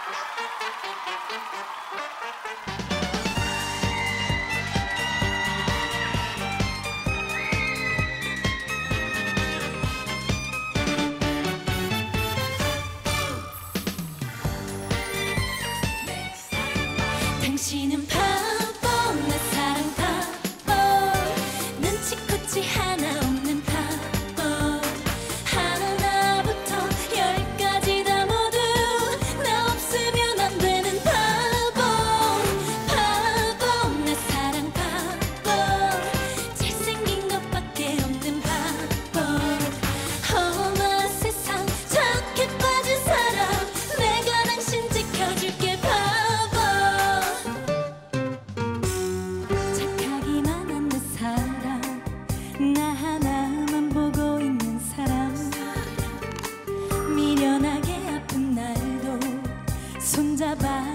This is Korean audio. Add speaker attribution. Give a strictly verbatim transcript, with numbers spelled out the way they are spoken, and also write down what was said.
Speaker 1: 당신은 바보, 내 사랑 바보, 눈치코치 하나 없는 바보. 하나부터 열까지 다 모두 나 없으면 안 되는 바보. 바보, 내 사랑 바보, 잘생긴 것밖에 없는 바보. 어머 세상 착해 빠진 사람, 내가 당신 지켜줄게 바보. 나 하나만 보고 있는 사람, 미련하게 아픈 날도 손잡아